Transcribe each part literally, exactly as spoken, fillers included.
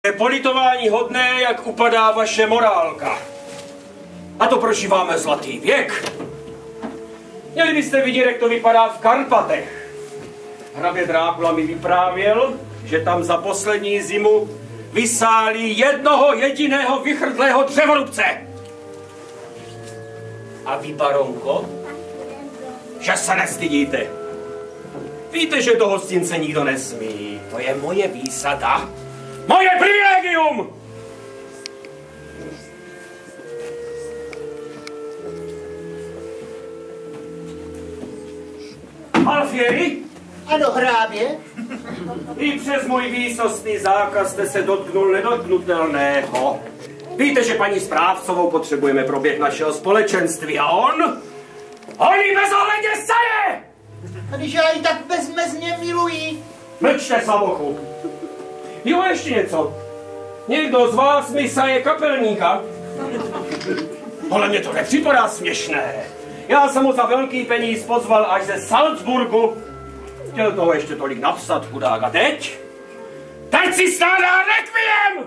Je politování hodné, jak upadá vaše morálka. A to prožíváme zlatý věk. Měli byste vidět, jak to vypadá v Karpatech. Hrabě Drákula mi vyprávěl, že tam za poslední zimu vysáli jednoho jediného vychrdlého dřevorubce. A vy, baronko, že se nestydíte. Víte, že do hostince nikdo nesmí. To je moje výsada. Moje privilegium! Alfieri? Ano, hrábě. I přes můj výsostný zákaz jste se dotknul nedotknutelného. Víte, že paní správcovou potřebujeme pro běh našeho společenství a on? On jí bezohledně saje! A když já ji tak bezmezně miluji. Mlčte, slabochu. Jo, ještě něco. Někdo z vás mi saje kapelníka? Ale mně to nepřipadá směšné. Já jsem mu za velký peníz pozval až ze Salzburgu. Chtěl toho ještě tolik napsat, chudák. A teď? Teď si skládá rekviem!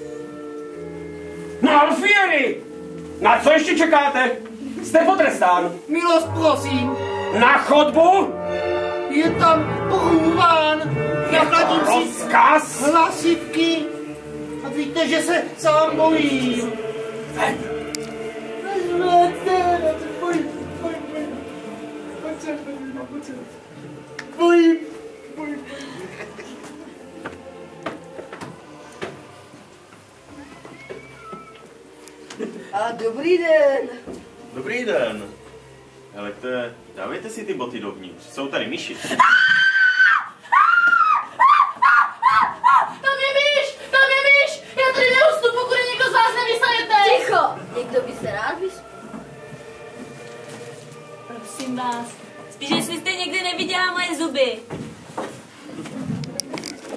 No, Alfieri! Na co ještě čekáte? Jste potrestán. Milost, prosím. Na chodbu? Je tam průván. Nachladím si rozkaz? hlasivky. A víte, že se sám bojím. Ven. Bojím. Bojím. A dobrý den. Dobrý den. Helejte, dávejte si ty boty dovnitř. Jsou tady myši. Tam je myš! Tam je myš! Já tady neustu, pokud někdo z vás nevysajete! Ticho! Někdo by se rád vyspal. Prosím vás. Spíš, jestli jste někdy neviděla moje zuby.